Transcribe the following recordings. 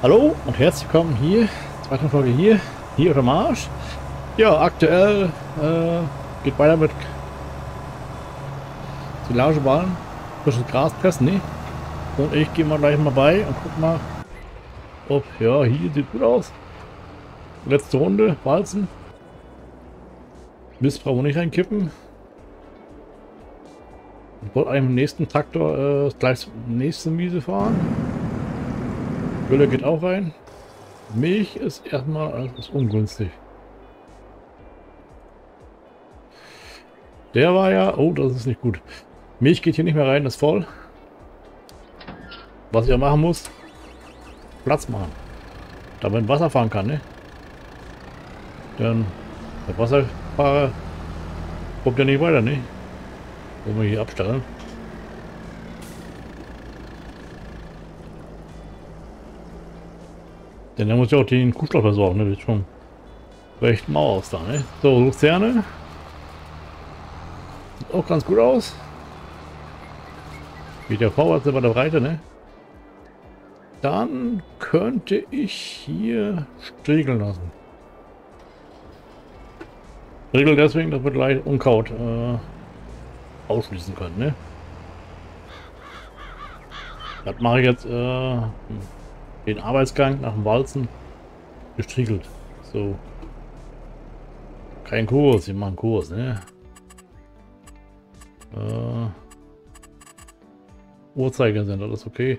Hallo und herzlich willkommen hier, zweite Folge hier auf dem Marsch. Ja, aktuell geht weiter mit Silageballen, frisches Gras pressen, ne? Und ich gehe mal gleich mal bei und guck mal, ob, ja, hier sieht gut aus. Letzte Runde, Walzen. Mist brauchen wir nicht reinkippen. Ich wollte eigentlich im nächsten Traktor gleich zur nächsten Wiese fahren. Gülle geht auch rein. Milch ist erstmal etwas ungünstig. Der war ja... Oh, das ist nicht gut. Milch geht hier nicht mehr rein, das ist voll. Was ich ja machen muss, Platz machen. Damit Wasser fahren kann, ne? Dann der Wasserfahrer kommt ja nicht weiter, ne? Wollen wir hier abstellen. Denn der muss ja auch den Kuhstall versorgen, ne? Das ist schon recht mau aus da, ne? So, Luzerne. Sieht auch ganz gut aus. Wie der Vorwärts bei der Breite, ne? Dann könnte ich hier striegeln lassen. Striegeln deswegen, dass wir gleich Unkraut ausschließen können, ne? Das mache ich jetzt den Arbeitsgang nach dem Walzen gestriegelt. So. Kein Kurs, ich mache einen Kurs, ne? Uhrzeigersender, das ist okay.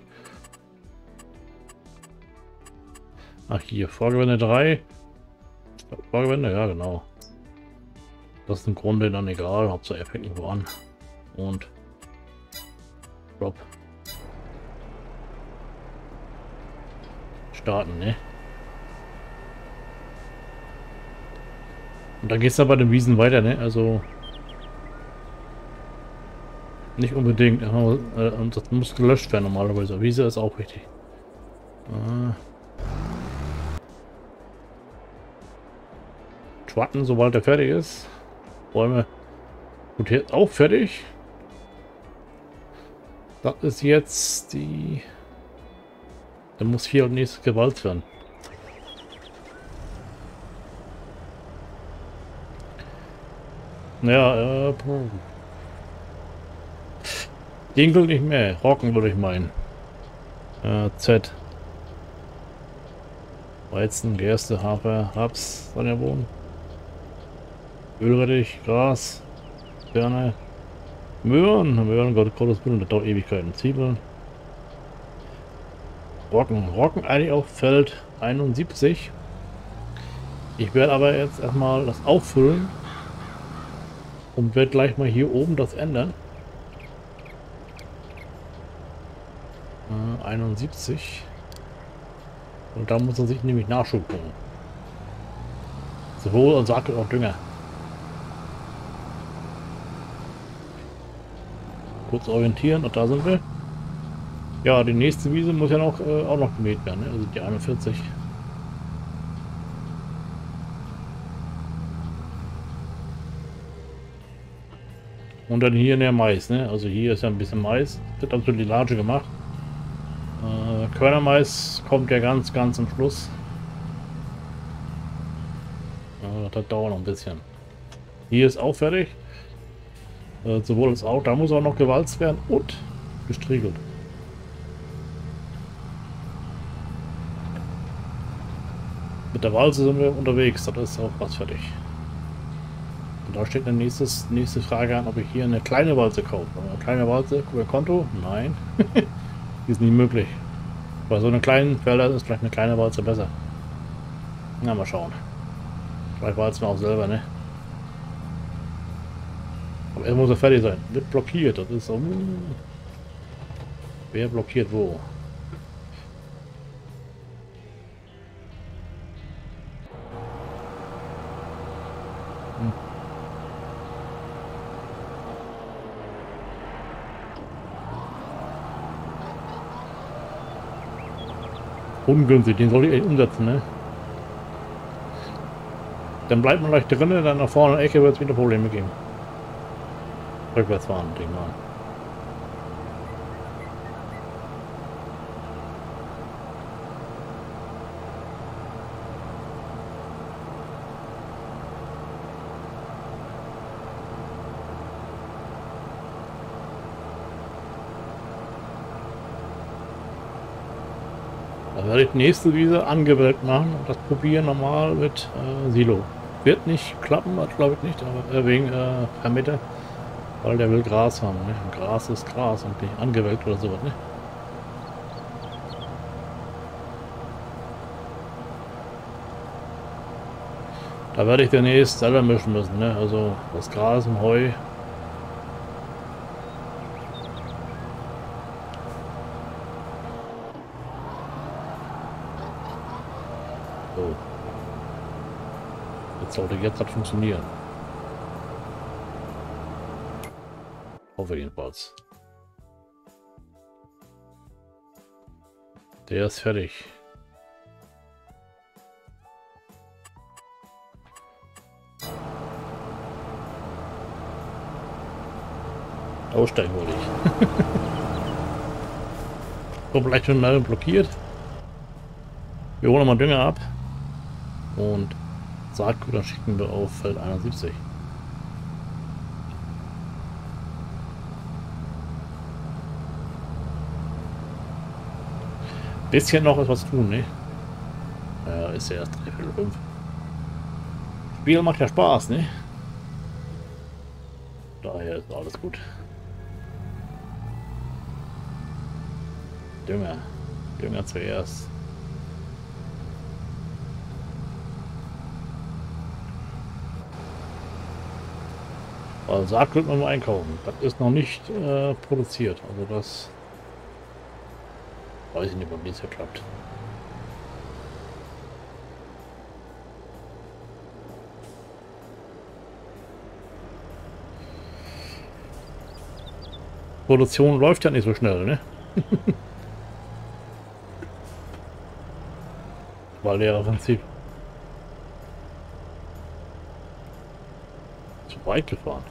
Ach hier, Vorgewende 3. Vorgewende, ja genau. Das ist im Grunde dann egal, Hauptsache er fängt irgendwo an. Und Drop. Starten, ne? Und dann geht es da bei den Wiesen weiter, ne? Also nicht unbedingt. Und das muss gelöscht werden normalerweise. Wiese ist auch wichtig. Schwatten, sobald er fertig ist. Bäume. Gut, hier auch fertig. Das ist jetzt die... Dann muss hier und nächstes gewalzt werden. Ja, den Glück nicht mehr. Rocken würde ich meinen. Z. Weizen, Gerste, Hafer, Raps, Sojabohnen. Ölrettich, Gras, Birne, Möhren, Gottes Willen, das dauert Ewigkeiten. Zwiebeln. Rocken eigentlich auf Feld 71. Ich werde aber jetzt erstmal das auffüllen und werde gleich mal hier oben das ändern. 71. Und da muss er sich nämlich Nachschub holen. Sowohl und Saat als auch Dünger. Kurz orientieren und da sind wir. Ja, die nächste Wiese muss ja noch auch noch gemäht werden, ne? Also die 41. Und dann hier der Mais, ne? Also hier ist ja ein bisschen Mais. Wird also die Large gemacht. Körnermais kommt ja ganz am Schluss. Das dauert noch ein bisschen. Hier ist auch fertig. Sowohl als auch, da muss auch noch gewalzt werden und gestriegelt. Mit der Walze sind wir unterwegs, das ist auch was fertig. Und da steht eine nächste Frage an, ob ich hier eine kleine Walze kaufe. Eine kleine Walze, über Konto? Nein. Die ist nicht möglich. Bei so einem kleinen Felder ist vielleicht eine kleine Walze besser. Na, mal schauen. Vielleicht walzen wir auch selber, ne? Aber er muss ja fertig sein. Wird blockiert, das ist so... Wer blockiert wo? Ungünstig, den soll ich echt umsetzen, ne? Dann bleibt man gleich drinnen, dann nach vorne in der Ecke wird es wieder Probleme geben. Rückwärts fahren, denke ich mal. Da werde ich die nächste Wiese angewählt machen und das probieren nochmal mit Silo. Wird nicht klappen, glaube ich nicht, aber wegen Vermieter, weil der will Gras haben. Ne? Und Gras ist Gras und nicht angewählt oder sowas. Ne? Da werde ich demnächst selber mischen müssen. Ne? Also das Gras und Heu. So. Jetzt sollte jetzt das funktionieren. Hoffe jedenfalls. Der ist fertig. Aussteigen wollte ich. So, vielleicht schon mal blockiert. Wir holen mal Dünger ab. Und Saatgut, dann schicken wir auf Feld 71. Bisschen noch etwas tun, ne? Ja, ist ja erst 3:45. Spiel macht ja Spaß, ne? Daher ist alles gut. Dünger. Dünger zuerst. Also Saatgut müssen wir einkaufen. Das ist noch nicht produziert. Also das weiß ich nicht, ob dies hier klappt. Produktion läuft ja nicht so schnell, ne? Weil der im Prinzip zu weit gefahren.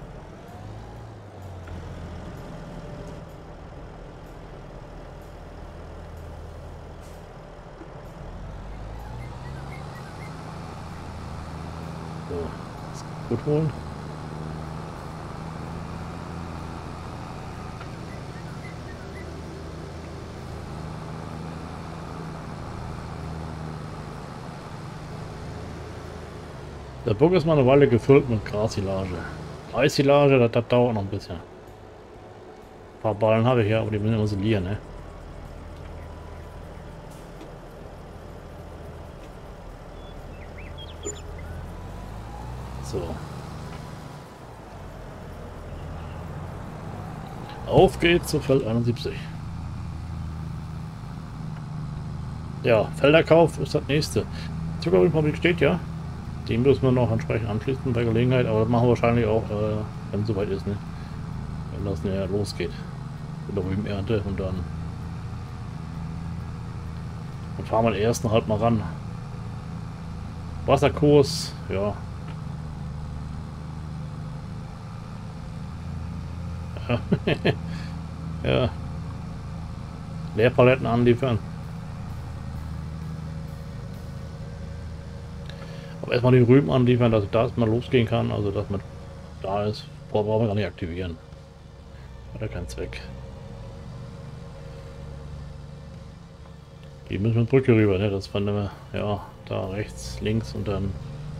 So, das gut holen. Der Burg ist mal eine Weile gefüllt mit Grassilage. Eissilage, das dauert noch ein bisschen. Ein paar Ballen habe ich ja, aber die müssen immer isolieren, ne? So. Auf geht's zu Feld 71. Ja, Felderkauf ist das nächste. Zuckerrübenfabrik steht ja. Die müssen wir noch entsprechend anschließen bei Gelegenheit, aber das machen wir wahrscheinlich auch, wenn es soweit ist, ne? Wenn das näher losgeht. Mit der Rübenernte und dann fahren wir den ersten halt mal ran. Wasserkurs, ja. Ja. Leerpaletten anliefern. Aber erstmal die Rüben anliefern, dass da erstmal losgehen kann, also dass man da ist. Brauchen wir gar nicht aktivieren. Hat ja keinen Zweck. Die müssen wir Brücke rüber, ne? Das fanden wir, ja, da rechts, links und dann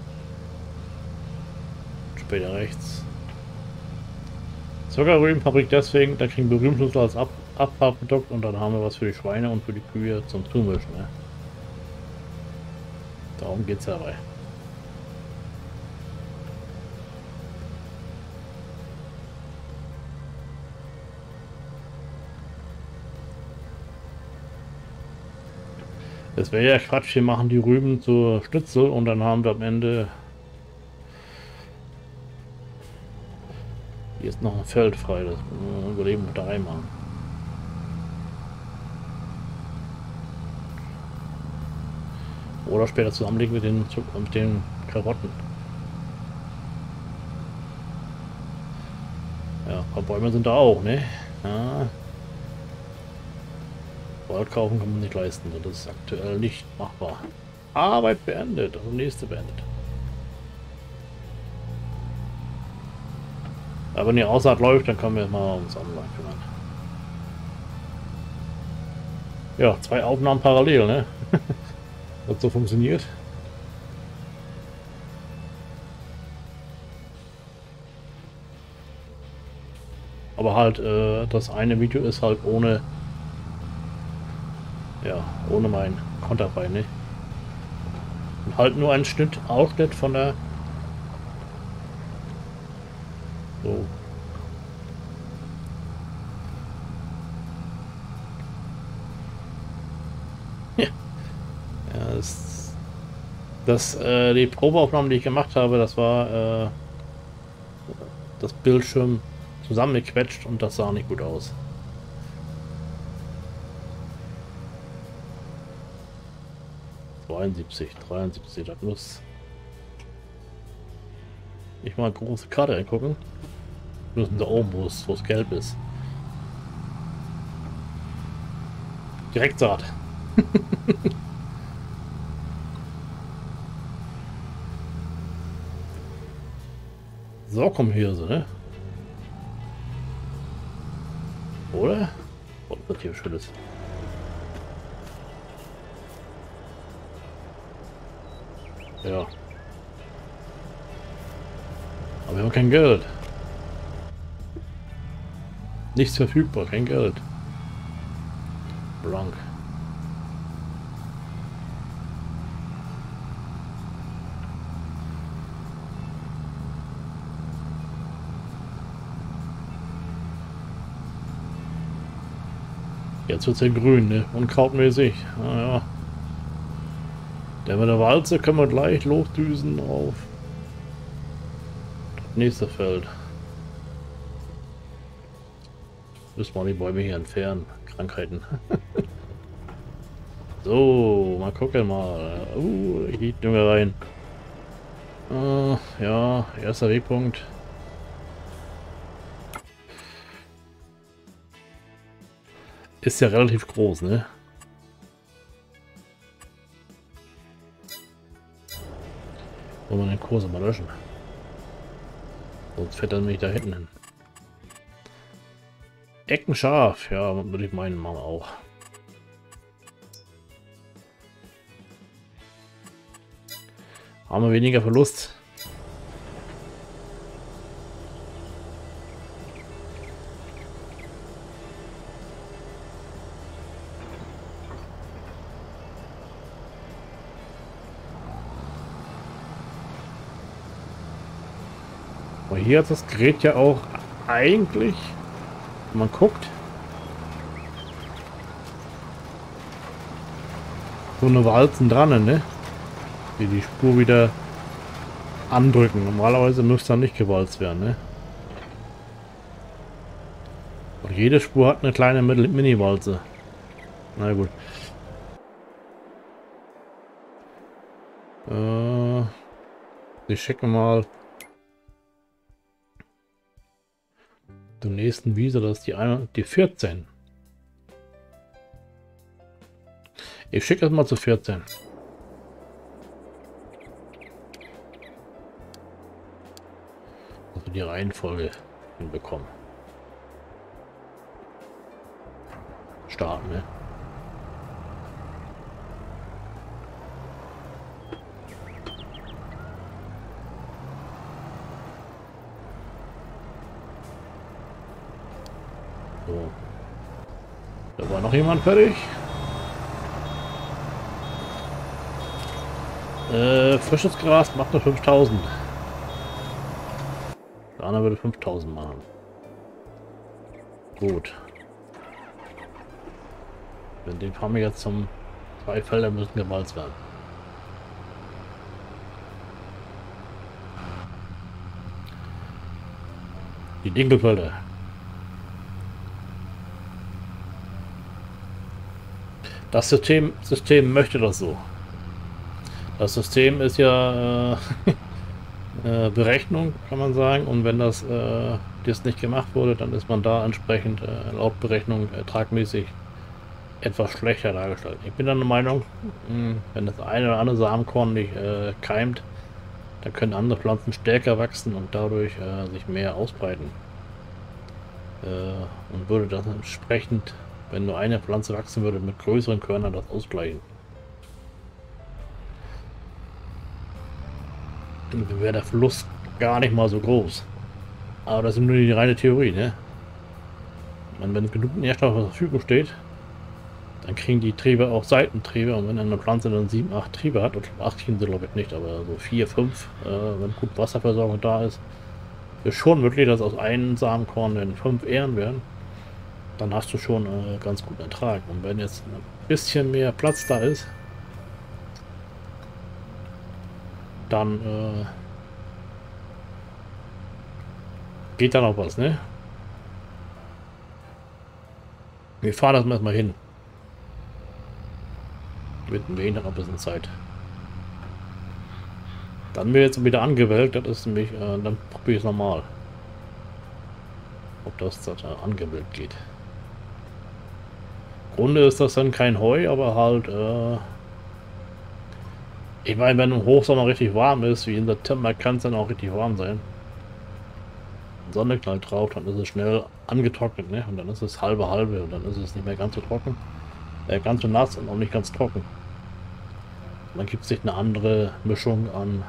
später rechts. Zuckerrübenfabrik deswegen, da kriegen wir Rübenschnitzel als Abfallprodukt und dann haben wir was für die Schweine und für die Kühe zum Zumischen. Ne? Darum geht es dabei. Das wäre ja Quatsch, wir machen die Rüben zur Schnitzel und dann haben wir am Ende... Hier ist noch ein Feld frei, das müssen wir überleben und da reinmachen. Oder später zusammenlegen mit den Karotten. Ja, ein paar Bäume sind da auch, ne? Ja. Wald kaufen kann man nicht leisten, das ist aktuell nicht machbar. Arbeit beendet, also nächste beendet. Aber wenn die Aussaat läuft, dann können wir mal uns online kümmern. Ja, zwei Aufnahmen parallel, ne? Hat so funktioniert. Aber halt, das eine Video ist halt ohne, ja, ohne mein Konterfei, ne? Und halt nur ein Ausschnitt von der, so. Ja, die Probeaufnahmen, die ich gemacht habe, das war, das Bildschirm zusammengequetscht und das sah nicht gut aus. ...73, das muss... Ich mal eine große Karte angucken. Wir müssen da oben, wo es gelb ist. Direktsaat. So, komm hier so, ne? Oder? Oh, das hier schön ist. Ja. Aber wir haben kein Geld. Nichts verfügbar, kein Geld. Blank. Jetzt wird es ja grün, ne? Unkrautmäßig. Naja. Der mit der Walze können wir gleich losdüsen auf das nächste Feld. Müssen wir die Bäume hier entfernen. Krankheiten. So, mal gucken mal. Hier gehen wir rein. Ja, erster Wegpunkt. Ist ja relativ groß, ne? Wollen wir den Kurs mal löschen? Sonst fährt er nämlich da hinten hin. Ecken scharf, ja, würde ich meinen, machen wir auch. Haben wir weniger Verlust. Aber hier hat das Gerät ja auch eigentlich, wenn man guckt, so eine Walzen dran, ne? Die die Spur wieder andrücken. Normalerweise müsste dann nicht gewalzt werden, ne? Und jede Spur hat eine kleine Mini-Walze. Na gut. Ich checke mal den nächsten Wiese, das ist die 14. Ich schicke das mal zu 14. Also die Reihenfolge hinbekommen. Starten, ne? So. Da war noch jemand fertig. Frisches Gras macht nur 5000. Der andere würde 5000 machen. Gut. Wenn den fahren wir jetzt zum 2 Felder müssen gewalzt werden. Die Dinkelfelder. Das System möchte das so. Das System ist ja Berechnung, kann man sagen. Und wenn das nicht gemacht wurde, dann ist man da entsprechend laut Berechnung tragmäßig etwas schlechter dargestellt. Ich bin dann der Meinung, wenn das eine oder andere Samenkorn nicht keimt, dann können andere Pflanzen stärker wachsen und dadurch sich mehr ausbreiten. Und würde das entsprechend Wenn nur eine Pflanze wachsen würde, mit größeren Körnern das ausgleichen. Dann wäre der Verlust gar nicht mal so groß. Aber das ist nur die reine Theorie, ne? Wenn genug Nährstoff zur Verfügung steht, dann kriegen die Triebe auch Seitentriebe. Und wenn eine Pflanze dann 7, 8 Triebe hat, und 8 sind sie glaube ich nicht, aber so 4, 5, wenn gut Wasserversorgung da ist, ist schon möglich, dass aus einem Samenkorn dann 5 Ähren werden. Dann hast du schon ganz guten Ertrag. Und wenn jetzt ein bisschen mehr Platz da ist, dann geht da noch was, ne? Wir fahren das mal hin. Mit dem Wehen dann noch ein bisschen Zeit. Dann wird jetzt wieder angewählt, das ist nämlich, dann probiere ich es nochmal. Ob das angewählt geht. Im Grunde ist das dann kein Heu, aber halt, ich meine, wenn im Hochsommer richtig warm ist, wie im September, kann es dann auch richtig warm sein. Sonne knallt drauf, dann ist es schnell angetrocknet, ne? Und dann ist es halbe und dann ist es nicht mehr ganz so trocken. Ganz so nass und auch nicht ganz trocken. Und dann gibt es sich eine andere Mischung an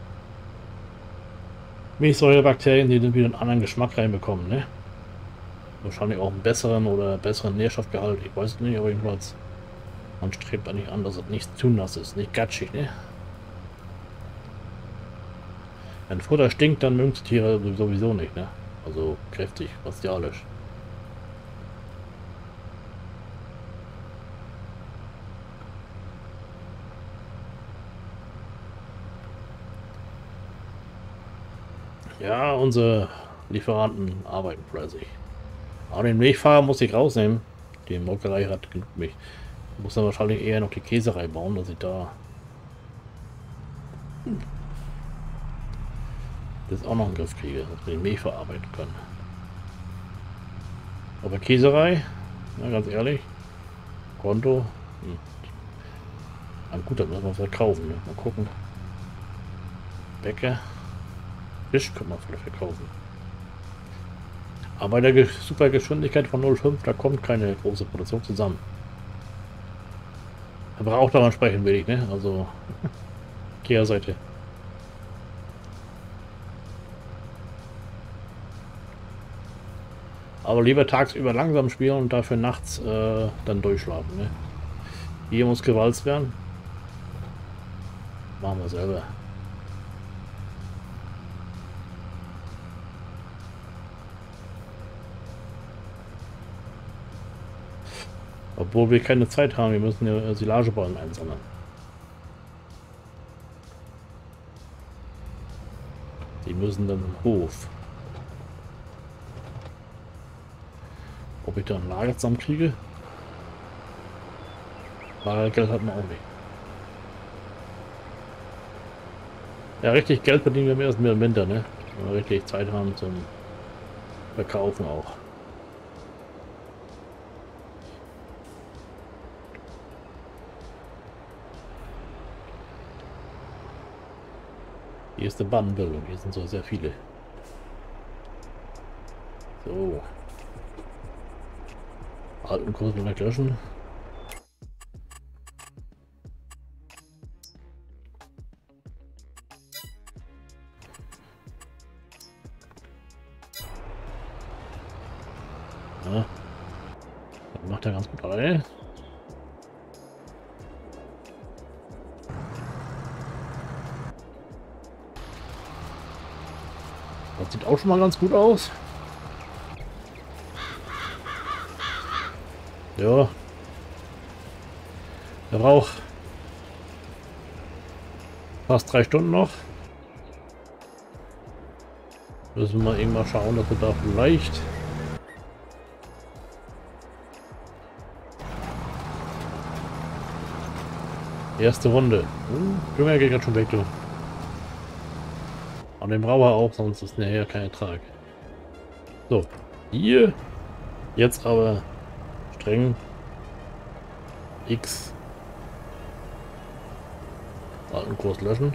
Milchsäurebakterien, die dann wieder einen anderen Geschmack reinbekommen, ne? Wahrscheinlich auch einen besseren Nährstoffgehalt, ich weiß es nicht, aber jedenfalls, man strebt eigentlich an, dass es nicht zu nass ist, nicht gatschig, ne? Wenn Futter stinkt, dann mögen die Tiere sowieso nicht, ne? Also kräftig, martialisch. Ja, unsere Lieferanten arbeiten fleißig. Aber den Milchfahrer muss ich rausnehmen. Die Molkerei hat genug Milch. Ich muss dann wahrscheinlich eher noch die Käserei bauen, dass ich da das auch noch in den Griff kriege, dass wir die Milch verarbeiten können. Aber Käserei, na, ganz ehrlich, Konto, na gut, dann müssen wir verkaufen. Ne? Mal gucken. Bäcker, Fisch können wir vielleicht verkaufen. Aber bei der Supergeschwindigkeit von 0,5, da kommt keine große Produktion zusammen. Er braucht aber entsprechend wenig, ne? Also Kehrseite. Aber lieber tagsüber langsam spielen und dafür nachts dann durchschlafen, ne? Hier muss gewalzt werden. Machen wir selber. Obwohl wir keine Zeit haben, wir müssen ja Silagebäume einsammeln. Die müssen dann im Hof. Ob ich da ein Lager zusammenkriege? Lagergeld hat man auch nicht. Ja, richtig Geld verdienen wir erst mehr im Winter, ne? Wenn wir richtig Zeit haben zum Verkaufen auch. Hier ist eine Bandenbildung, hier sind so sehr viele. So. Alten Kurs noch löschen. Ja. Das macht er ganz gut alle. Das sieht auch schon mal ganz gut aus. Ja. Der braucht fast 3 Stunden noch. Müssen wir mal irgendwann schauen, dass wir da vielleicht erste Runde. Junge, geht gerade schon weg, du. Und den brauchen wir auch, sonst ist nachher kein Ertrag. So, hier jetzt aber streng X alten Kurs löschen.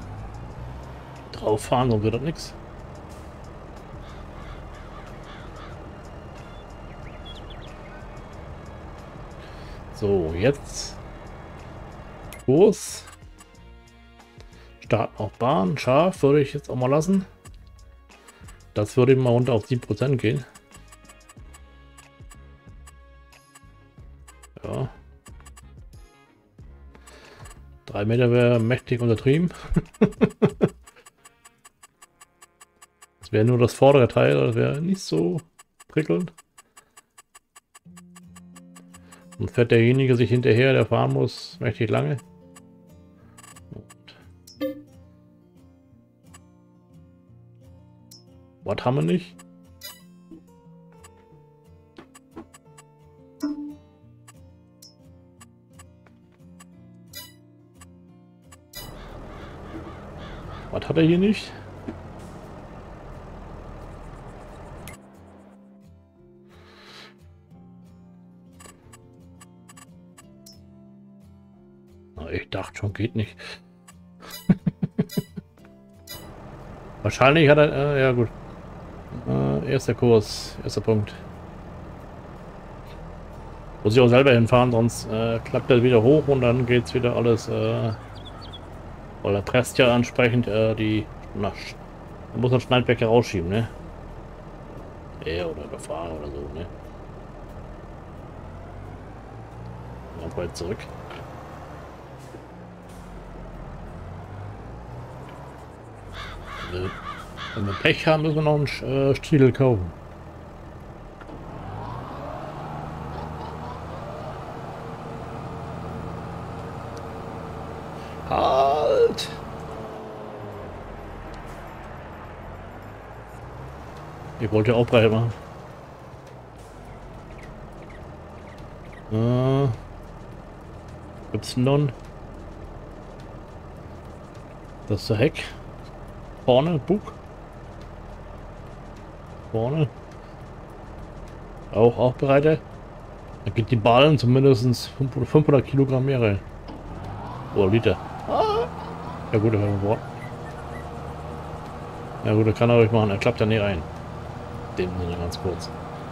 Drauf fahren, sonst wird das nichts. So, jetzt Kurs. Starten auf Bahn. Scharf würde ich jetzt auch mal lassen. Das würde mal runter auf 7% gehen. Ja. 3 Meter wäre mächtig untertrieben. Das wäre nur das vordere Teil, das wäre nicht so prickelnd. Und fährt derjenige sich hinterher, der fahren muss, mächtig lange. Und was haben wir nicht? Was hat er hier nicht? Na, ich dachte schon, geht nicht. Wahrscheinlich hat er... ja gut. Erster Kurs, erster Punkt. Muss ich auch selber hinfahren, sonst klappt er wieder hoch und dann geht es wieder alles... weil er presst ja entsprechend die... Na, man muss das Schneidwerk rausschieben, ne? Oder überfahren oder so, ne? Dann weit zurück. Wenn wir Pech haben, müssen wir noch einen Striedel kaufen. Halt! Ich wollte ja auch breit machen. Y. Das ist der Heck. Vorne, Bug. Vorne. Auch breiter. Da geht die Ballen zumindest 500 Kilogramm mehr rein. Oder Liter. Ja gut, ja gut, das kann er euch machen. Er klappt ja nie rein. Dem Sinne ganz kurz.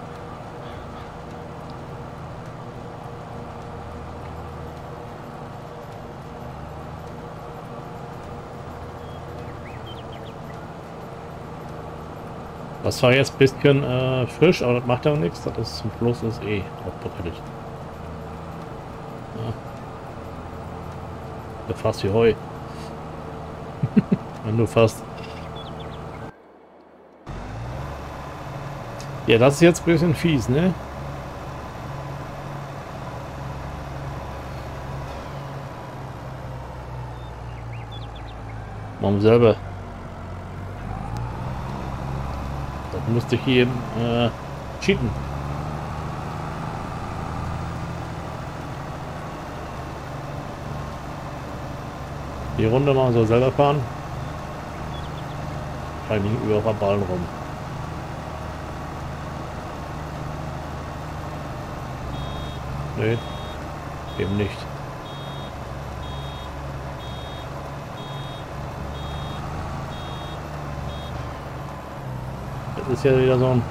Das war jetzt ein bisschen frisch, aber das macht ja auch nichts. Das ist zum Schluss ist eh aufbereitet. Ja. Der fast wie Heu. Wenn du fast. Ja, das ist jetzt ein bisschen fies, ne? Machen wir selber. Das musste ich hier cheaten. Die Runde machen wir selber fahren. Eigentlich überall Ballen rum. Nee, eben nicht. Das ist ja wieder so ein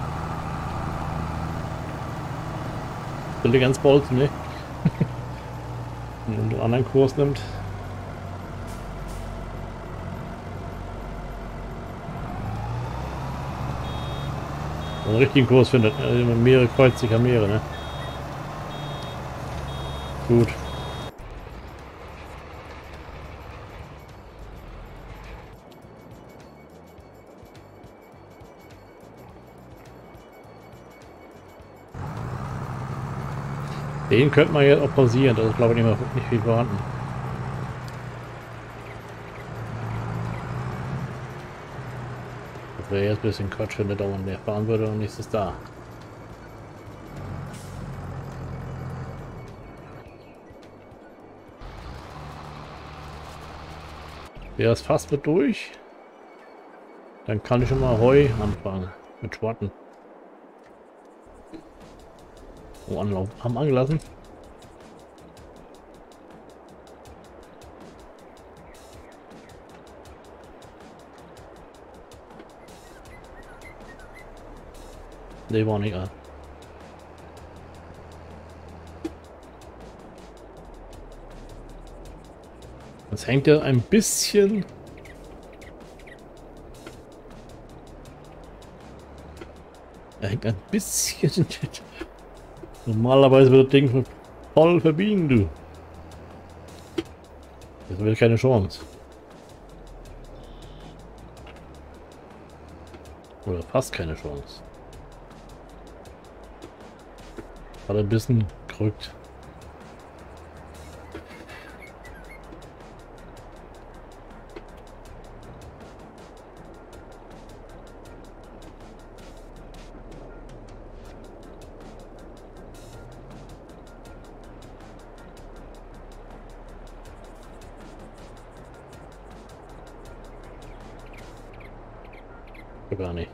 Intelligenzbolzen, ne? Wenn man einen anderen Kurs nimmt. Einen richtigen Kurs findet. Meere kreuzt sich an Meere, ne? Gut. Den könnte man jetzt auch pausieren, das ist glaube ich nicht viel vorhanden. Das wäre jetzt ein bisschen Quatsch, wenn der dauernd mehr fahren würde und nichts ist da. Der ist fast mit durch. Dann kann ich schon mal Heu anfangen mit Schwarten. Oh, Anlauf haben angelassen. Nee, war nicht an. Das hängt ja ein bisschen... Er hängt ein bisschen... Normalerweise wird das Ding voll verbiegen, du. Das wäre keine Chance. Oder fast keine Chance. Hat ein bisschen gerückt. Gar nicht.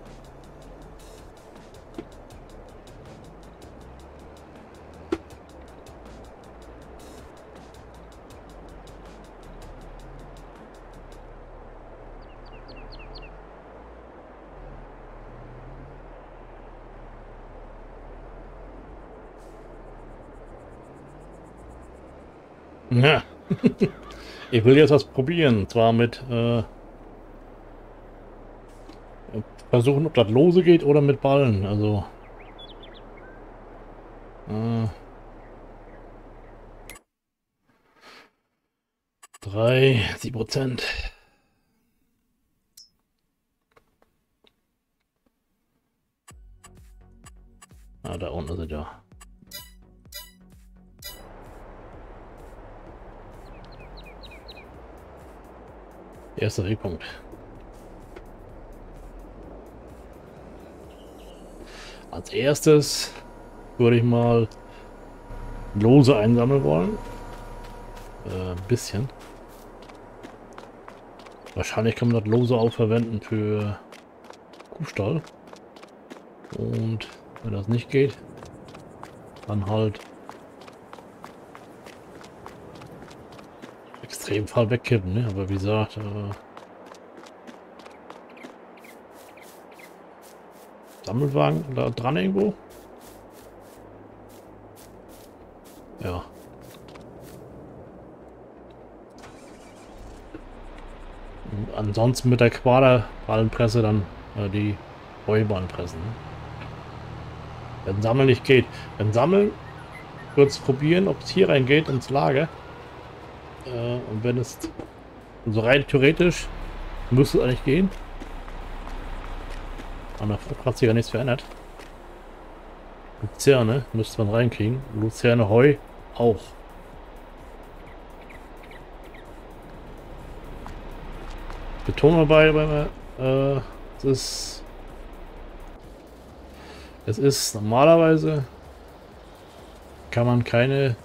Ja. Ich will jetzt was probieren. Zwar mit versuchen, ob das lose geht oder mit Ballen. Also 3%. Ah, da unten sind ja. Erster Wegpunkt. Als erstes würde ich mal lose einsammeln wollen. Ein bisschen. Wahrscheinlich kann man das lose auch verwenden für Kuhstall. Und wenn das nicht geht, dann halt Extremfall wegkippen, ne? Aber wie gesagt, Sammelwagen da dran irgendwo? Ja. Und ansonsten mit der Quaderballenpresse dann die Heuballen pressen. Ne? Wenn Sammeln nicht geht. Wenn Sammeln, wird es probieren, ob es hier reingeht ins Lager. Und wenn es so rein theoretisch müsste es eigentlich gehen. An der Frucht hat sich ja nichts verändert. Luzerne müsste man reinkriegen. Luzerne Heu auch. Beton dabei, es ist normalerweise kann man keine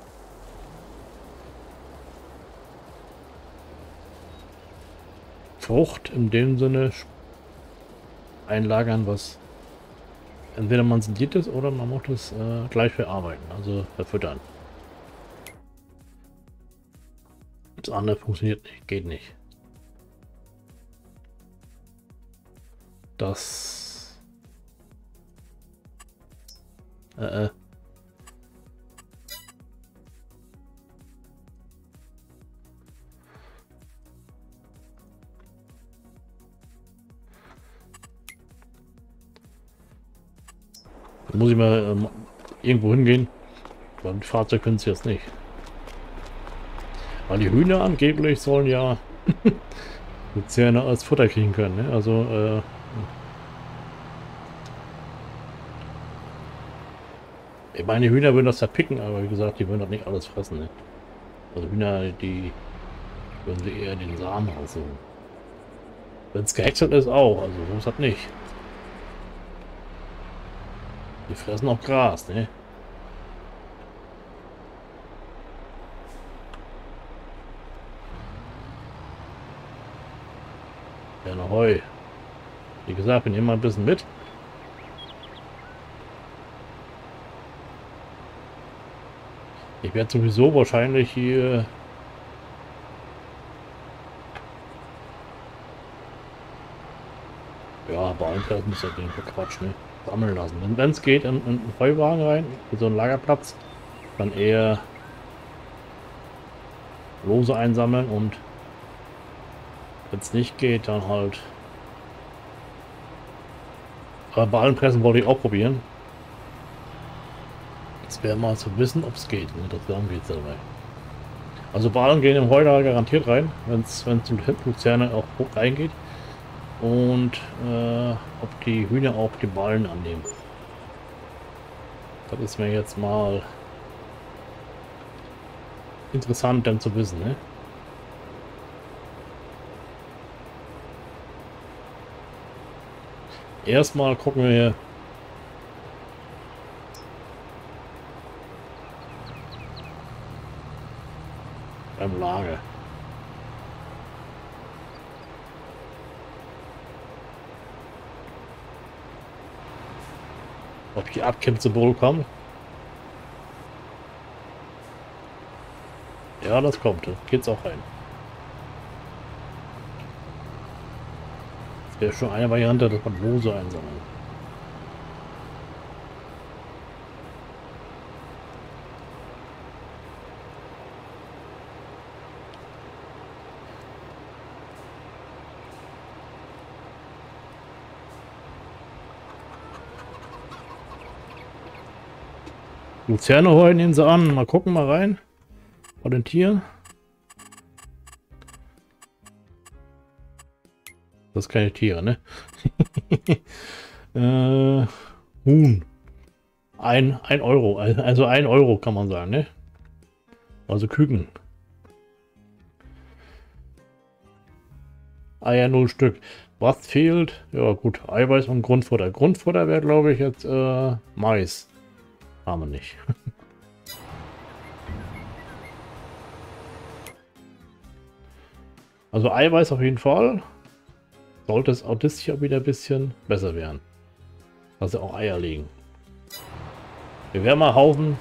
Frucht in dem Sinne einlagern, was entweder man sindiert es oder man macht es gleich verarbeiten, also verfüttern. Das andere funktioniert nicht, geht nicht. Das muss ich mal irgendwo hingehen. Beim Fahrzeug können sie jetzt nicht. Weil die Hühner angeblich sollen ja Luzerne als Futter kriegen können. Ne? Also ich meine, die Hühner würden das verpicken, aber wie gesagt, die würden doch nicht alles fressen. Ne? Also Hühner, die würden sie eher den Samen raussuchen. Wenn es gehäckselt ist auch, also so ist das nicht. Die fressen auch Gras, ne? Ja, noch Heu. Wie gesagt, wir nehmen mal ein bisschen mit. Ich werde sowieso wahrscheinlich hier ja, Ballenpressen ist ja den Quatsch, ne? Sammeln lassen. Wenn es geht, in einen Heuwagen rein, für so einen Lagerplatz, dann eher Lose einsammeln und wenn es nicht geht, dann halt. Aber Ballenpressen wollte ich auch probieren. Es wäre mal zu wissen, ob es geht. Ne? Darum geht es dabei. Also Ballen gehen im Heuler garantiert rein, wenn es die Luzerne auch reingeht. Und ob die Hühner auch die Ballen annehmen. Das ist mir jetzt mal interessant dann zu wissen. Ne? Erstmal gucken wir beim Lager. Ob die Atkins-Symbol kommt. Ja, das kommt. Das geht's auch rein. Das wäre schon eine Variante, dass man Lose einsammeln. Luzerne heulen ihn sie an. Mal gucken, mal rein. Orientieren. Das sind keine Tiere, ne? Huhn. Ein Euro. Also 1 Euro kann man sagen, ne? Also Küken. Eier 0 Stück. Was fehlt? Ja gut, Eiweiß und Grundfutter. Grundfutter wäre, glaube ich, jetzt Mais. Haben wir nicht. Also Eiweiß auf jeden Fall. Sollte es auch das hier wieder ein bisschen besser werden. Dass sie auch Eier legen. Wir werden mal Haufen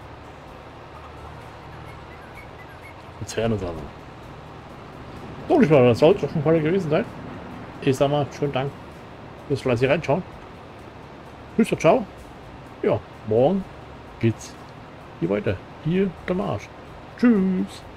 Luzerne sammeln. So, ich meine, das soll es doch schon heute gewesen sein. Ich sag mal, schönen Dank fürs fleißig reinschauen. Tschüss, ciao. Ja, morgen geht's hier weiter. Hier der Marsch. Tschüss.